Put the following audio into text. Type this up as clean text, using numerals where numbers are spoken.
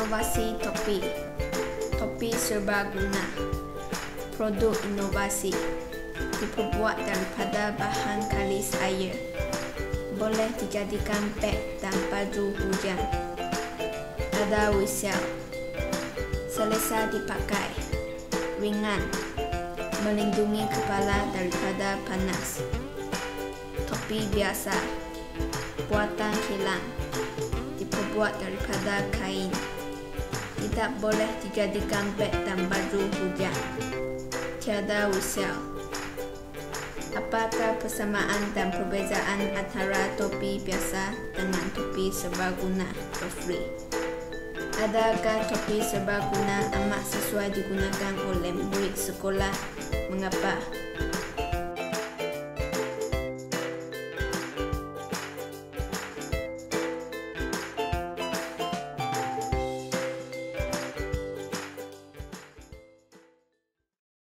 Inovasi topi. Topi serbaguna. Produk inovasi. Diperbuat daripada bahan kalis air. Boleh dijadikan beg dan baju hujan. Ada wisel. Selesa dipakai. Ringan. Melindungi kepala daripada panas. Topi biasa. Buatan kilang. Diperbuat daripada kain. Tidak boleh dijadikan beg dan baju hujan. Tiada wisel. Apakah persamaan dan perbezaan antara topi biasa dengan topi serbaguna Geoffrey? Adakah topi serbaguna amat sesuai digunakan oleh murid sekolah? Mengapa?